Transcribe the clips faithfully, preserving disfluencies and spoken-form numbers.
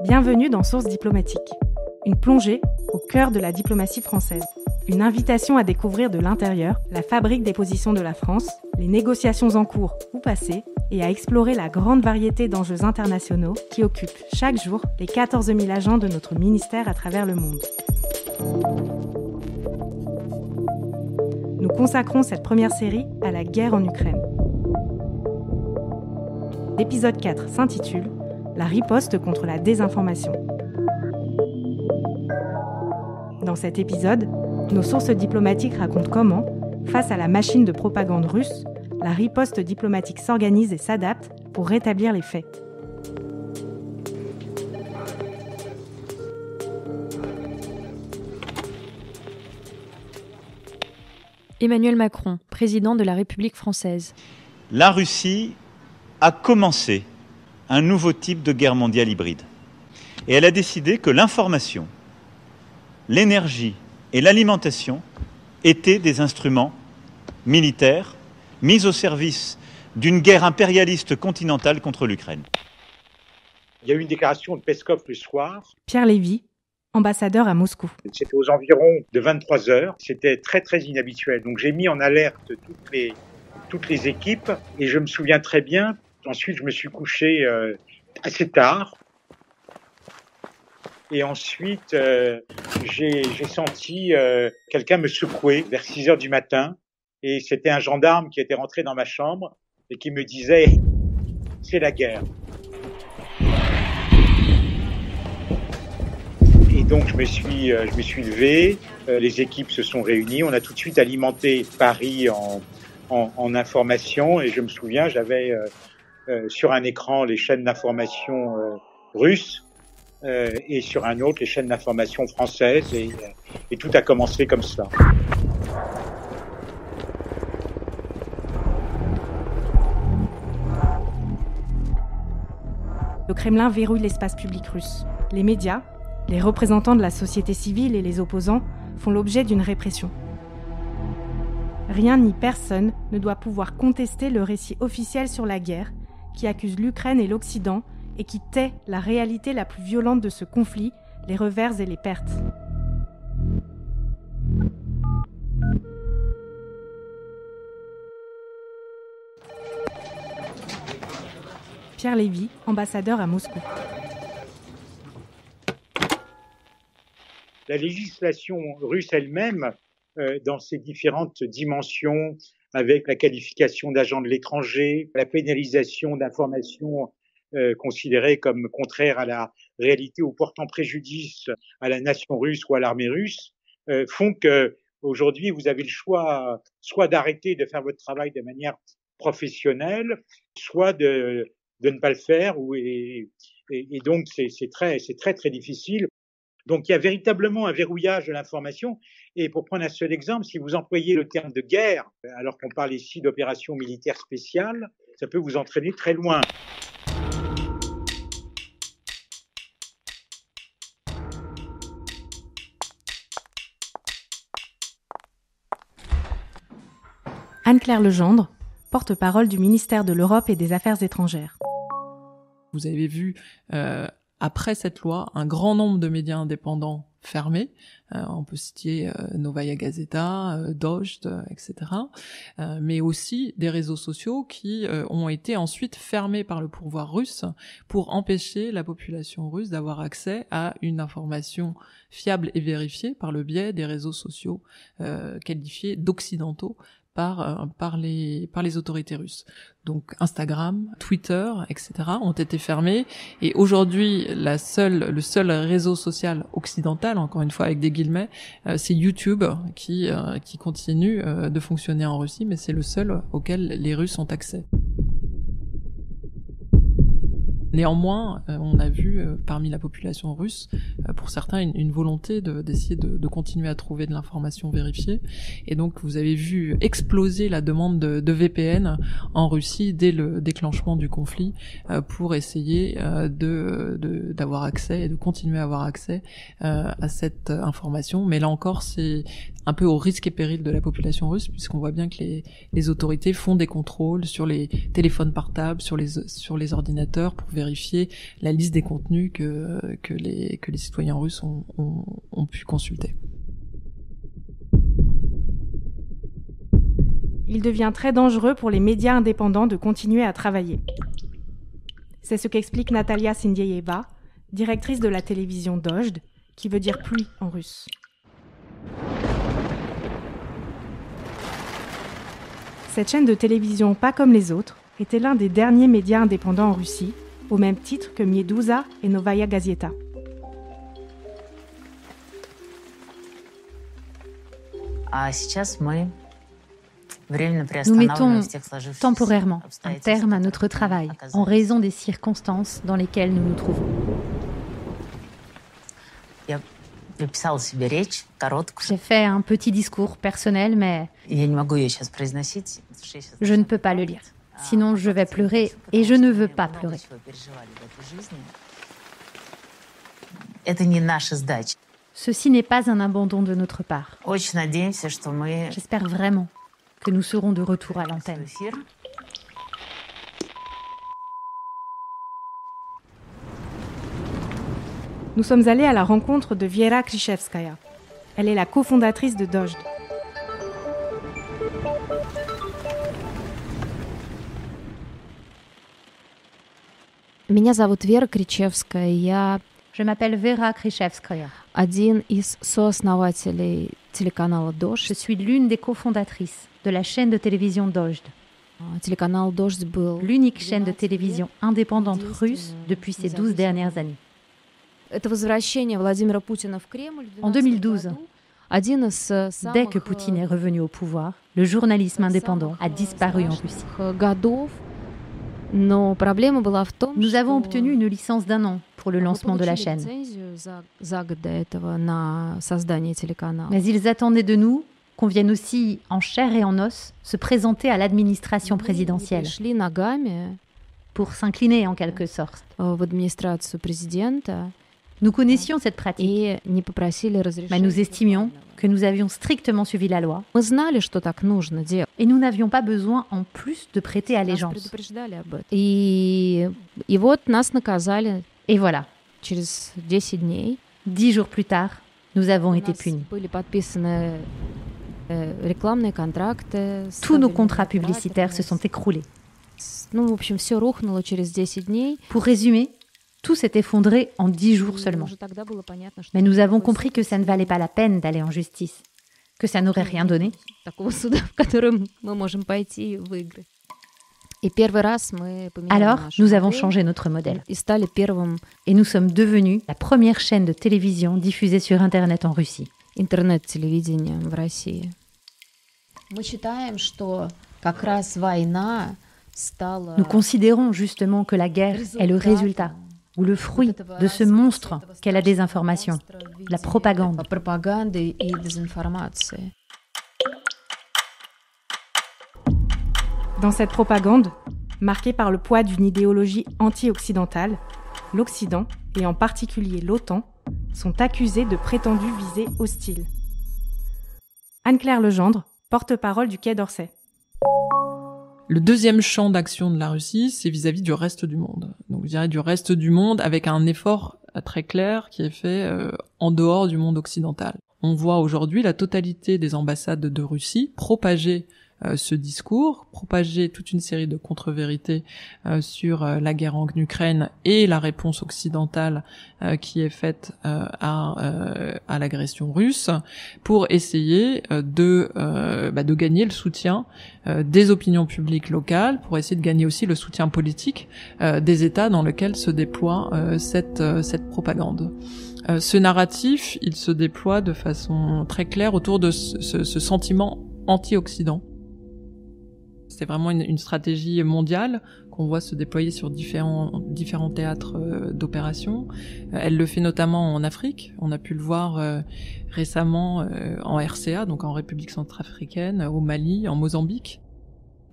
Bienvenue dans Source diplomatique, une plongée au cœur de la diplomatie française. Une invitation à découvrir de l'intérieur la fabrique des positions de la France, les négociations en cours ou passées, et à explorer la grande variété d'enjeux internationaux qui occupent chaque jour les quatorze mille agents de notre ministère à travers le monde. Nous consacrons cette première série à la guerre en Ukraine. L'épisode quatre s'intitule « La riposte contre la désinformation ». Dans cet épisode, nos sources diplomatiques racontent comment, face à la machine de propagande russe, la riposte diplomatique s'organise et s'adapte pour rétablir les faits. Emmanuel Macron, président de la République française. La Russie a commencé un nouveau type de guerre mondiale hybride. Et elle a décidé que l'information, l'énergie et l'alimentation étaient des instruments militaires mis au service d'une guerre impérialiste continentale contre l'Ukraine. Il y a eu une déclaration de Peskov le soir. Pierre Lévy, ambassadeur à Moscou. C'était aux environs de vingt-trois heures. C'était très très inhabituel. Donc j'ai mis en alerte toutes les, toutes les équipes et je me souviens très bien. Ensuite, je me suis couché euh, assez tard. Et ensuite, euh, j'ai, j'ai senti euh, quelqu'un me secouer vers six heures du matin. Et c'était un gendarme qui était rentré dans ma chambre et qui me disait « c'est la guerre ». Et donc je me suis, euh, je me suis levé, euh, les équipes se sont réunies, on a tout de suite alimenté Paris en, en, en information. Et je me souviens, j'avais euh, euh, sur un écran les chaînes d'information euh, russes euh, et sur un autre les chaînes d'information françaises. Et, et tout a commencé comme ça. Le Kremlin verrouille l'espace public russe. Les médias, les représentants de la société civile et les opposants font l'objet d'une répression. Rien ni personne ne doit pouvoir contester le récit officiel sur la guerre qui accuse l'Ukraine et l'Occident et qui tait la réalité la plus violente de ce conflit, les revers et les pertes. Pierre Lévy, ambassadeur à Moscou. La législation russe elle-même, euh, dans ses différentes dimensions, avec la qualification d'agent de l'étranger, la pénalisation d'informations euh, considérées comme contraires à la réalité ou portant préjudice à la nation russe ou à l'armée russe, euh, font que aujourd'hui vous avez le choix soit d'arrêter de faire votre travail de manière professionnelle, soit de de ne pas le faire, ou, et, et, et donc c'est, c'est très, c'est très très difficile. Donc il y a véritablement un verrouillage de l'information. Et pour prendre un seul exemple, si vous employez le terme de guerre, alors qu'on parle ici d'opération militaire spéciale, ça peut vous entraîner très loin. Anne-Claire Legendre, porte-parole du ministère de l'Europe et des Affaires étrangères. Vous avez vu, euh, après cette loi, un grand nombre de médias indépendants fermés. Euh, on peut citer euh, Novaya Gazeta, euh, Dojd, euh, et cetera. Euh, mais aussi des réseaux sociaux qui euh, ont été ensuite fermés par le pouvoir russe pour empêcher la population russe d'avoir accès à une information fiable et vérifiée par le biais des réseaux sociaux euh, qualifiés d'occidentaux par euh, par les par les autorités russes. Donc Instagram, Twitter, et cetera ont été fermés. Et aujourd'hui, la seule le seul réseau social occidental, encore une fois avec des guillemets, euh, c'est YouTube qui euh, qui continue euh, de fonctionner en Russie, mais c'est le seul auquel les Russes ont accès. Néanmoins, euh, on a vu euh, parmi la population russe, euh, pour certains, une, une volonté de, d'essayer de, de continuer à trouver de l'information vérifiée. Et donc, vous avez vu exploser la demande de, de V P N en Russie dès le déclenchement du conflit euh, pour essayer euh, de, de, d'avoir accès et de continuer à avoir accès euh, à cette information. Mais là encore, c'est un peu au risque et péril de la population russe, puisqu'on voit bien que les, les autorités font des contrôles sur les téléphones portables, sur les, sur les ordinateurs, pour vérifier la liste des contenus que, que, les, que les citoyens russes ont, ont, ont pu consulter. Il devient très dangereux pour les médias indépendants de continuer à travailler. C'est ce qu'explique Natalia Sindeyeva, directrice de la télévision Dozhd, qui veut dire pluie en russe. Cette chaîne de télévision, pas comme les autres, était l'un des derniers médias indépendants en Russie, au même titre que Meduza et Novaya Gazeta. Nous mettons temporairement un terme à notre travail en raison des circonstances dans lesquelles nous nous trouvons. J'ai fait un petit discours personnel, mais je ne peux pas le lire. Sinon, je vais pleurer et je ne veux pas pleurer. Ceci n'est pas un abandon de notre part. J'espère vraiment que nous serons de retour à l'antenne. Nous sommes allés à la rencontre de Viera Krishevskaya. Elle est la cofondatrice de Dozhd. Меня зовут Вера Кричевская. Я Je m'appelle Vera Krishevskaya. один из сооснователей телеканала «Дождь». Je suis l'une des cofondatrices de la chaîne de télévision Dozhd. Телеканал «Дождь» был L'unique chaîne de télévision indépendante russe depuis ces douze dernières années. Это возвращение Владимира Путина в Кремль в En deux mille douze, один из dès que Poutine est revenu au pouvoir, le journalisme indépendant a disparu en Russie. годов. Но проблема была в том, Nous avons что obtenu une licence d'un an pour le lancement de la chaîne. лицензию за, за год до этого на создание телеканала. Mais ils attendaient de nous qu'on vienne aussi en chair et en os se présenter à l'administration présidentielle Пришли ногами pour s'incliner en quelque sorte. в администрацию президента Nous connaissions cette pratique, и не попросили разрешения. mais nous estimions que nous avions strictement suivi la loi Мы знали, что так нужно делать. et nous n'avions pas besoin en plus de prêter Нас allégeance. предупреждали об этом. И, и вот нас наказали Et voilà, через десять дней. dix jours plus tard, nous avons У été нас punis. были подписаны э, рекламные контракты. Tous nos ставили contrats операторы. publicitaires se sont écroulés. Ну, в общем, все рухнуло через десять дней. Pour résumer, tout s'est effondré en dix jours И seulement. уже тогда было понятно, что Mais nous avons такой compris que ça ne valait pas la peine d'aller en justice, que ça n'aurait rien donné. такого суда, в котором мы можем пойти и выиграть. И первый раз мы поменяли Alors, нашу nous avons модель changé notre modèle и стали первым et nous sommes devenus la première chaîne de télévision diffusée sur Internet en Russie. интернет-телевидением в России. Мы считаем, что как раз война стала Nous considérons justement que la guerre est le résultat ou le fruit de ce monstre qu'est la désinformation, la propagande. пропаганды и дезинформации. Dans cette propagande, marquée par le poids d'une idéologie anti-occidentale, l'Occident, et en particulier l'OTAN, sont accusés de prétendues visées hostiles. Anne-Claire Legendre, porte-parole du Quai d'Orsay. Le deuxième champ d'action de la Russie, c'est vis-à-vis du reste du monde. Donc je dirais du reste du monde avec un effort très clair qui est fait euh, en dehors du monde occidental. On voit aujourd'hui la totalité des ambassades de Russie propager euh, ce discours, propager toute une série de contre-vérités euh, sur euh, la guerre en Ukraine et la réponse occidentale euh, qui est faite euh, à, euh, à l'agression russe, pour essayer euh, de, euh, bah, de gagner le soutien euh, des opinions publiques locales, pour essayer de gagner aussi le soutien politique euh, des États dans lesquels se déploie euh, cette, euh, cette propagande. Euh, ce narratif, il se déploie de façon très claire autour de ce, ce, ce sentiment anti-Occident. C'est vraiment une, une stratégie mondiale qu'on voit se déployer sur différents, différents théâtres euh, d'opération. Euh, elle le fait notamment en Afrique. On a pu le voir euh, récemment euh, en R C A, donc en République centrafricaine, au Mali, en Mozambique.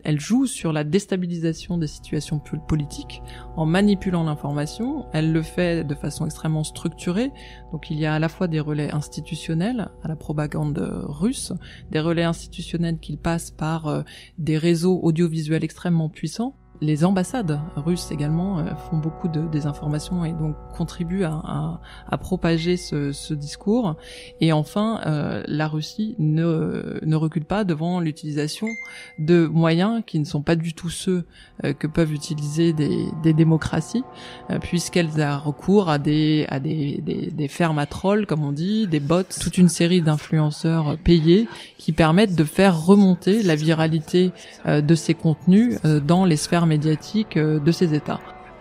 elle joue sur la déstabilisation des situations politiques en manipulant l'information. Elle le fait de façon extrêmement structurée. Donc il y a à la fois des relais institutionnels à la propagande russe, des relais institutionnels qui passent par euh, des réseaux audiovisuels extrêmement puissants. Les ambassades russes également euh, font beaucoup de désinformation et donc contribuent à, à, à propager ce, ce discours. Et enfin, euh, la Russie ne, ne recule pas devant l'utilisation de moyens qui ne sont pas du tout ceux euh, que peuvent utiliser des, des démocraties, euh, puisqu'elles ont recours à des, à des, des, des fermes à trolls, comme on dit, des bots, toute une série d'influenceurs payés qui permettent de faire remonter la viralité euh, de ces contenus euh, dans les sphères médiatiques de ces États.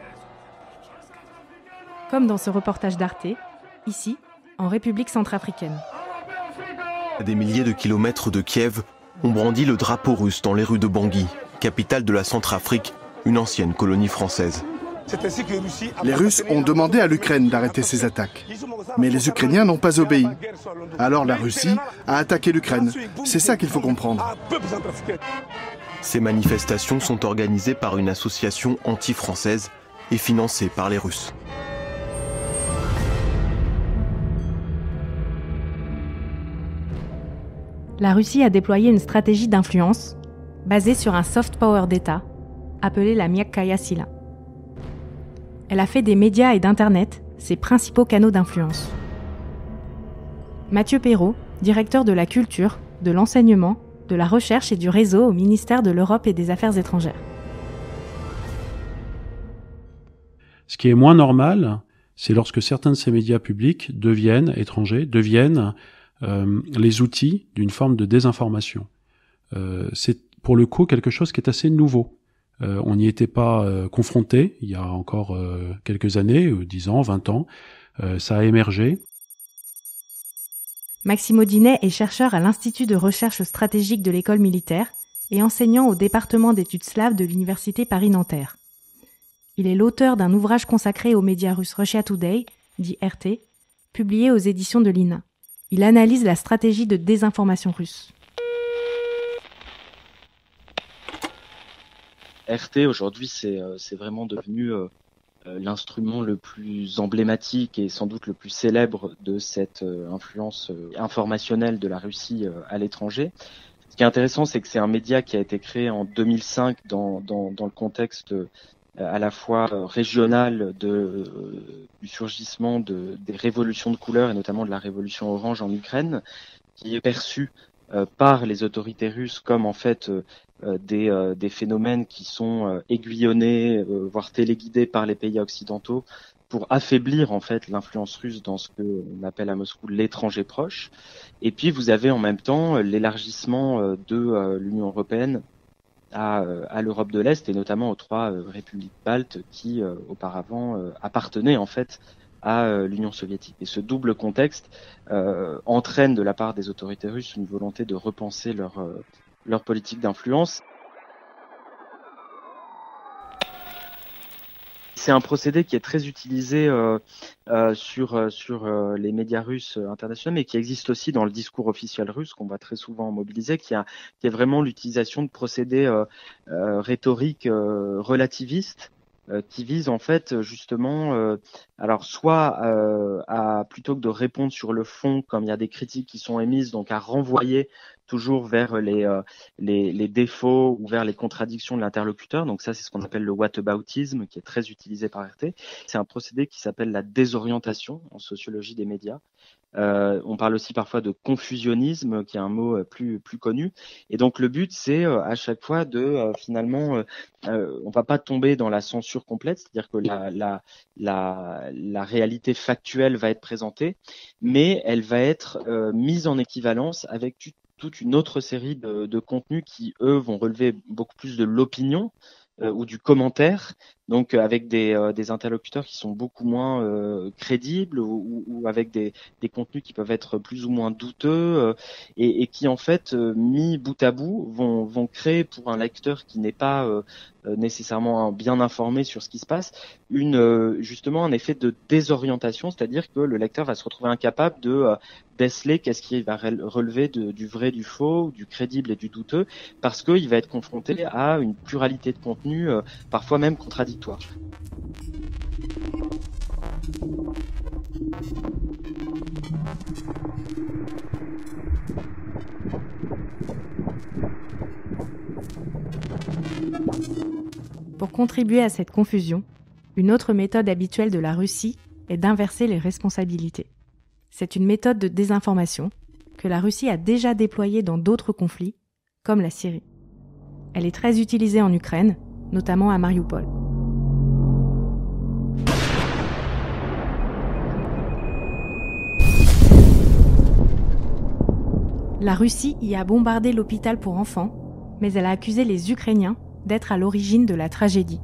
Comme dans ce reportage d'Arte, ici, en République centrafricaine. À des milliers de kilomètres de Kiev, on brandit le drapeau russe dans les rues de Bangui, capitale de la Centrafrique, une ancienne colonie française. Les Russes ont demandé à l'Ukraine d'arrêter ces attaques. Mais les Ukrainiens n'ont pas obéi. Alors la Russie a attaqué l'Ukraine. C'est ça qu'il faut comprendre. Ces manifestations sont organisées par une association anti-française et financées par les Russes. La Russie a déployé une stratégie d'influence basée sur un soft power d'État appelé la Myakaya Sila. Elle a fait des médias et d'Internet ses principaux canaux d'influence. Mathieu Perrault, directeur de la culture, de l'enseignement, de la recherche et du réseau au ministère de l'Europe et des Affaires étrangères. Ce qui est moins normal, c'est lorsque certains de ces médias publics deviennent, étrangers, deviennent euh, les outils d'une forme de désinformation. Euh, c'est pour le coup quelque chose qui est assez nouveau. Euh, on n'y était pas euh, confronté il y a encore euh, quelques années, euh, dix ans, vingt ans. Euh, ça a émergé. Maxime Audinet est chercheur à l'Institut de recherche stratégique de l'école militaire et enseignant au département d'études slaves de l'Université Paris-Nanterre. Il est l'auteur d'un ouvrage consacré aux médias russes Russia Today, dit R T, publié aux éditions de l'I N A. Il analyse la stratégie de désinformation russe. R T, aujourd'hui, c'est, c'est vraiment devenu euh, l'instrument le plus emblématique et sans doute le plus célèbre de cette euh, influence euh, informationnelle de la Russie euh, à l'étranger. Ce qui est intéressant, c'est que c'est un média qui a été créé en deux mille cinq dans, dans, dans le contexte euh, à la fois euh, régional de, euh, du surgissement de, des révolutions de couleurs et notamment de la révolution orange en Ukraine, qui est perçue euh, par les autorités russes comme en fait euh, Des, euh, des phénomènes qui sont euh, aiguillonnés, euh, voire téléguidés par les pays occidentaux pour affaiblir en fait l'influence russe dans ce qu'on appelle à Moscou l'étranger proche. Et puis vous avez en même temps l'élargissement euh, de euh, l'Union européenne à, euh, à l'Europe de l'Est et notamment aux trois euh, républiques baltes qui euh, auparavant euh, appartenaient en fait à euh, l'Union soviétique. Et ce double contexte euh, entraîne de la part des autorités russes une volonté de repenser leur euh, leur politique d'influence. C'est un procédé qui est très utilisé euh, euh, sur, euh, sur euh, les médias russes internationaux, mais qui existe aussi dans le discours officiel russe, qu'on va très souvent mobiliser, qui, a, qui est vraiment l'utilisation de procédés euh, euh, rhétoriques euh, relativistes, euh, qui visent en fait justement, euh, alors soit euh, à plutôt que de répondre sur le fond, comme il y a des critiques qui sont émises, donc à renvoyer toujours vers les, euh, les, les défauts ou vers les contradictions de l'interlocuteur. Donc ça, c'est ce qu'on appelle le whataboutisme, qui est très utilisé par R T. C'est un procédé qui s'appelle la désorientation en sociologie des médias. Euh, on parle aussi parfois de confusionnisme, qui est un mot plus plus connu. Et donc le but, c'est euh, à chaque fois de euh, finalement, euh, euh, on va pas tomber dans la censure complète, c'est-à-dire que la la la la réalité factuelle va être présentée, mais elle va être euh, mise en équivalence avec tu, toute une autre série de, de contenus qui eux vont relever beaucoup plus de l'opinion euh, ou du commentaire donc avec des, euh, des interlocuteurs qui sont beaucoup moins euh, crédibles ou, ou avec des, des contenus qui peuvent être plus ou moins douteux euh, et, et qui en fait, euh, mis bout à bout, vont, vont créer pour un lecteur qui n'est pas euh, nécessairement bien informé sur ce qui se passe, une euh, justement un effet de désorientation, c'est-à-dire que le lecteur va se retrouver incapable de euh, déceler qu'est-ce qui va relever de, du vrai, du faux, du crédible et du douteux, parce qu'il va être confronté à une pluralité de contenus, euh, parfois même contradictoires. Pour contribuer à cette confusion, une autre méthode habituelle de la Russie est d'inverser les responsabilités. C'est une méthode de désinformation que la Russie a déjà déployée dans d'autres conflits, comme la Syrie. Elle est très utilisée en Ukraine, notamment à Mariupol. La Russie y a bombardé l'hôpital pour enfants, mais elle a accusé les Ukrainiens d'être à l'origine de la tragédie.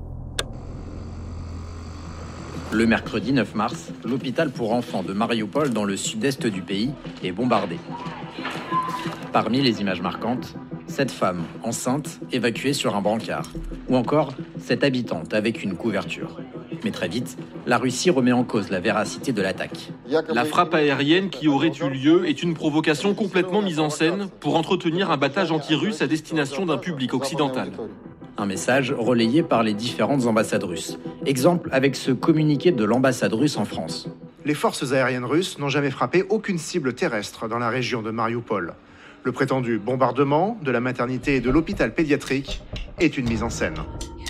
Le mercredi neuf mars, l'hôpital pour enfants de Mariupol, dans le sud-est du pays, est bombardé. Parmi les images marquantes, cette femme enceinte évacuée sur un brancard, ou encore cette habitante avec une couverture. Mais très vite, la Russie remet en cause la véracité de l'attaque. La frappe aérienne qui aurait eu lieu est une provocation complètement mise en scène pour entretenir un battage anti-russe à destination d'un public occidental. Un message relayé par les différentes ambassades russes. Exemple avec ce communiqué de l'ambassade russe en France. Les forces aériennes russes n'ont jamais frappé aucune cible terrestre dans la région de Mariupol. Le prétendu bombardement de la maternité et de l'hôpital pédiatrique est une mise en scène.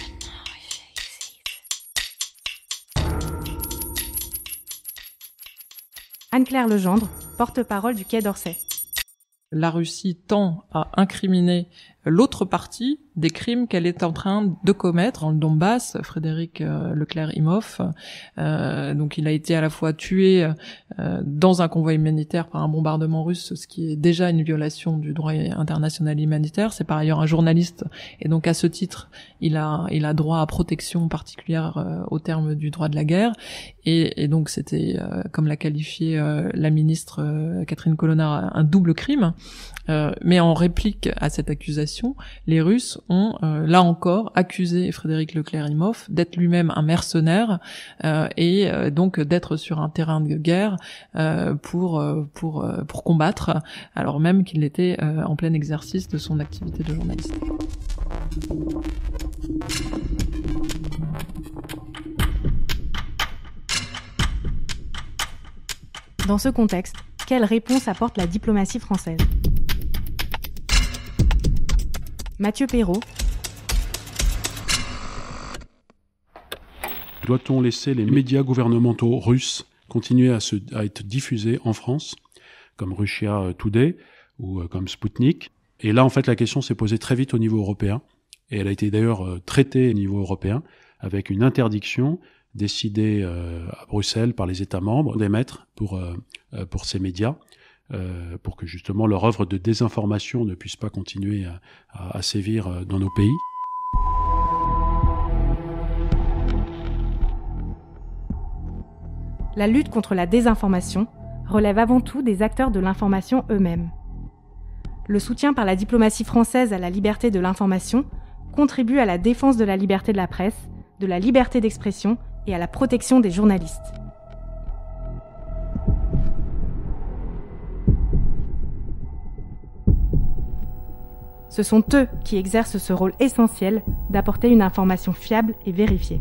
Anne-Claire Legendre, porte-parole du Quai d'Orsay. La Russie tend à incriminer l'autre partie des crimes qu'elle est en train de commettre dans le Donbass. Frédéric euh, Leclerc-Imhoff, euh, donc il a été à la fois tué euh, dans un convoi humanitaire par un bombardement russe, ce qui est déjà une violation du droit international humanitaire. C'est par ailleurs un journaliste et donc à ce titre, il a il a droit à protection particulière euh, au terme du droit de la guerre. Et, et donc c'était, euh, comme l'a qualifié euh, la ministre euh, Catherine Colonna, un double crime. Euh, mais en réplique à cette accusation, les Russes ont, euh, là encore, accusé Frédéric Leclerc-Imhoff d'être lui-même un mercenaire euh, et euh, donc d'être sur un terrain de guerre euh, pour pour pour combattre, alors même qu'il était euh, en plein exercice de son activité de journaliste. Dans ce contexte, quelle réponse apporte la diplomatie française ? Mathieu Perrault. Doit-on laisser les médias gouvernementaux russes continuer à, se, à être diffusés en France, comme Russia Today ou comme Sputnik ? Et là, en fait, la question s'est posée très vite au niveau européen, et elle a été d'ailleurs traitée au niveau européen, avec une interdiction décidée euh, à Bruxelles par les États membres d'émettre pour, euh, pour ces médias. Euh, pour que justement leur œuvre de désinformation ne puisse pas continuer à, à, à sévir dans nos pays. La lutte contre la désinformation relève avant tout des acteurs de l'information eux-mêmes. Le soutien par la diplomatie française à la liberté de l'information contribue à la défense de la liberté de la presse, de la liberté d'expression et à la protection des journalistes. Ce sont eux qui exercent ce rôle essentiel d'apporter une information fiable et vérifiée.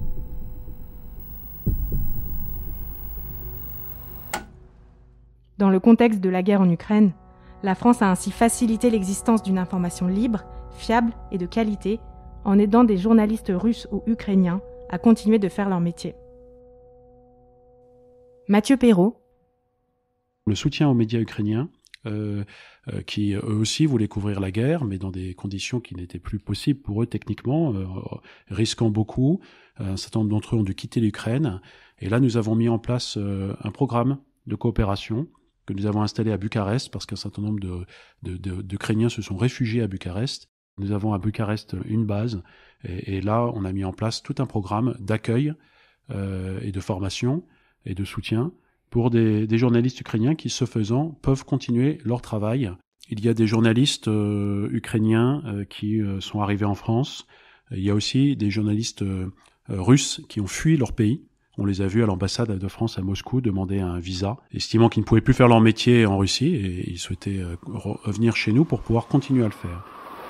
Dans le contexte de la guerre en Ukraine, la France a ainsi facilité l'existence d'une information libre, fiable et de qualité en aidant des journalistes russes ou ukrainiens à continuer de faire leur métier. Mathieu Perrault. Le soutien aux médias ukrainiens, Euh, euh, qui eux aussi voulaient couvrir la guerre, mais dans des conditions qui n'étaient plus possibles pour eux techniquement, euh, risquant beaucoup. Euh, un certain nombre d'entre eux ont dû quitter l'Ukraine. Et là, nous avons mis en place euh, un programme de coopération que nous avons installé à Bucarest, parce qu'un certain nombre de, de, de, d'Ukrainiens se sont réfugiés à Bucarest. Nous avons à Bucarest une base et, et là, on a mis en place tout un programme d'accueil euh, et de formation et de soutien pour des, des journalistes ukrainiens qui, ce faisant, peuvent continuer leur travail. Il y a des journalistes euh, ukrainiens euh, qui euh, sont arrivés en France. Il y a aussi des journalistes euh, russes qui ont fui leur pays. On les a vus à l'ambassade de France à Moscou demander un visa, estimant qu'ils ne pouvaient plus faire leur métier en Russie et ils souhaitaient euh, revenir chez nous pour pouvoir continuer à le faire.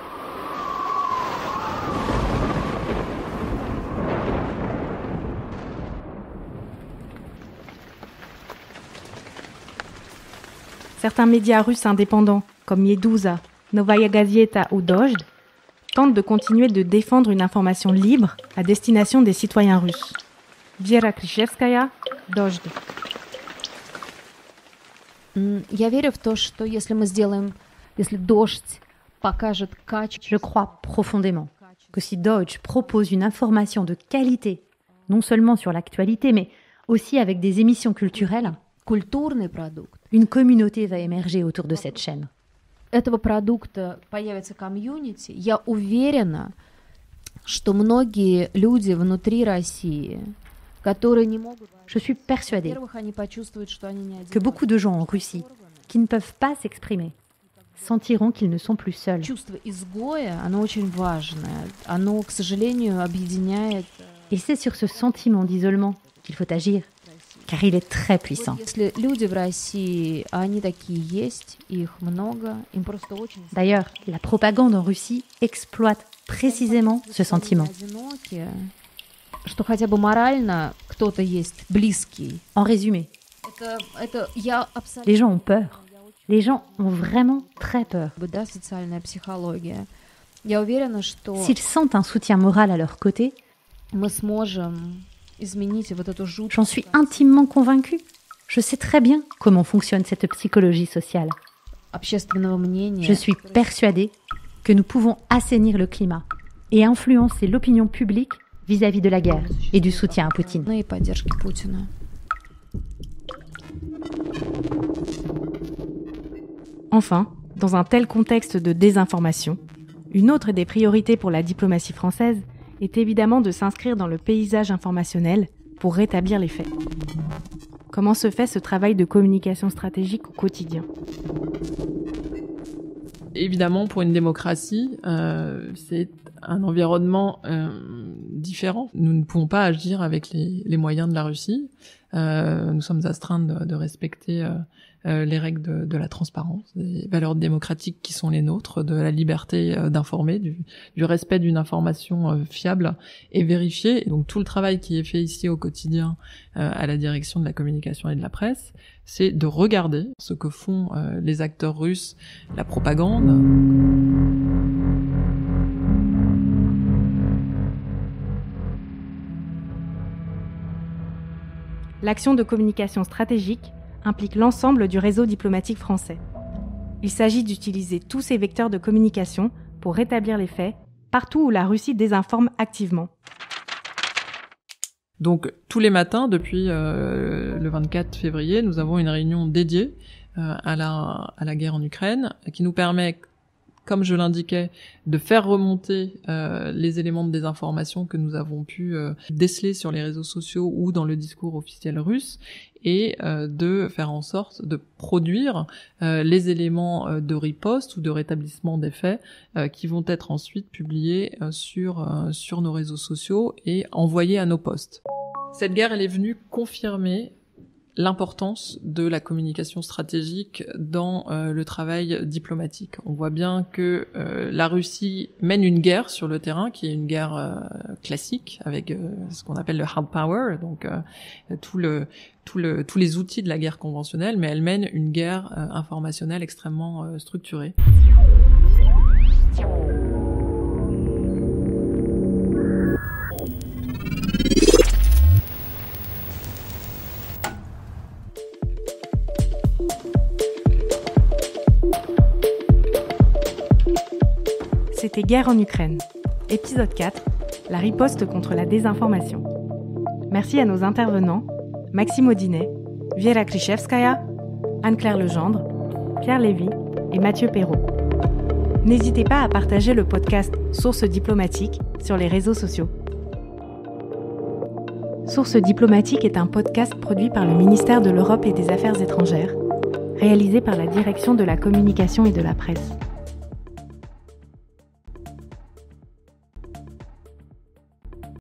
Certains médias russes indépendants, comme Meduza, Novaya Gazeta ou Dozhd, tentent de continuer de défendre une information libre à destination des citoyens russes. Vera Krishevskaya, Dozhd. Je crois profondément que si Dozhd propose une information de qualité, non seulement sur l'actualité, mais aussi avec des émissions culturelles, une communauté va émerger autour de cette chaîne. Этого продукта появится комьюнити, я уверена, что многие люди внутри России, которые не могут... Je suis persuadée que beaucoup de gens en Russie qui ne peuvent pas s'exprimer sentiront qu'ils ne sont plus seuls. Чувство изгоя, оно очень важное. Оно, к сожалению, объединяет... Et c'est sur ce sentiment d'isolement qu'il faut agir, car il est très puissant. D'ailleurs, la propagande en Russie exploite précisément ce sentiment. En résumé, les gens ont peur. Les gens ont vraiment très peur. S'ils sentent un soutien moral à leur côté, j'en suis intimement convaincue. Je sais très bien comment fonctionne cette psychologie sociale. Je suis persuadée que nous pouvons assainir le climat et influencer l'opinion publique vis-à-vis de la guerre et du soutien à Poutine. Enfin, dans un tel contexte de désinformation, une autre des priorités pour la diplomatie française est évidemment de s'inscrire dans le paysage informationnel pour rétablir les faits. Comment se fait ce travail de communication stratégique au quotidien ? Évidemment, pour une démocratie, euh, c'est un environnement euh, différent. Nous ne pouvons pas agir avec les, les moyens de la Russie. Euh, nous sommes astreints de, de respecter euh, euh, les règles de, de la transparence, des valeurs démocratiques qui sont les nôtres, de la liberté euh, d'informer, du, du respect d'une information euh, fiable et vérifiée. Et donc tout le travail qui est fait ici au quotidien euh, à la direction de la communication et de la presse, c'est de regarder ce que font euh, les acteurs russes, la propagande. L'action de communication stratégique implique l'ensemble du réseau diplomatique français. Il s'agit d'utiliser tous ces vecteurs de communication pour rétablir les faits partout où la Russie désinforme activement. Donc tous les matins, depuis euh, le vingt-quatre février, nous avons une réunion dédiée euh, à la, à la guerre en Ukraine qui nous permet, comme je l'indiquais, de faire remonter euh, les éléments de désinformation que nous avons pu euh, déceler sur les réseaux sociaux ou dans le discours officiel russe, et euh, de faire en sorte de produire euh, les éléments euh, de riposte ou de rétablissement des faits euh, qui vont être ensuite publiés euh, sur, euh, sur nos réseaux sociaux et envoyés à nos postes. Cette guerre, elle est venue confirmer l'importance de la communication stratégique dans euh, le travail diplomatique. On voit bien que euh, la Russie mène une guerre sur le terrain, qui est une guerre euh, classique, avec euh, ce qu'on appelle le hard power, donc euh, tout le, tout le, tous les outils de la guerre conventionnelle, mais elle mène une guerre euh, informationnelle extrêmement euh, structurée. C'était Guerre en Ukraine. Épisode quatre, la riposte contre la désinformation. Merci à nos intervenants, Maxime Audinet, Vera Krishevskaya, Anne-Claire Legendre, Pierre Lévy et Mathieu Perrault. N'hésitez pas à partager le podcast Sources diplomatiques sur les réseaux sociaux. Sources diplomatiques est un podcast produit par le ministère de l'Europe et des Affaires étrangères, réalisé par la Direction de la communication et de la presse.